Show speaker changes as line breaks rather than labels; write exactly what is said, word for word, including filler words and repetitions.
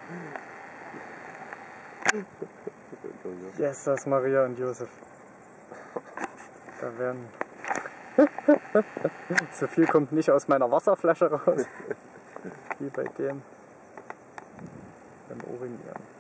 Jesus, Maria und Josef. Da werden... So viel kommt nicht aus meiner Wasserflasche raus, wie bei dem beim Urinieren.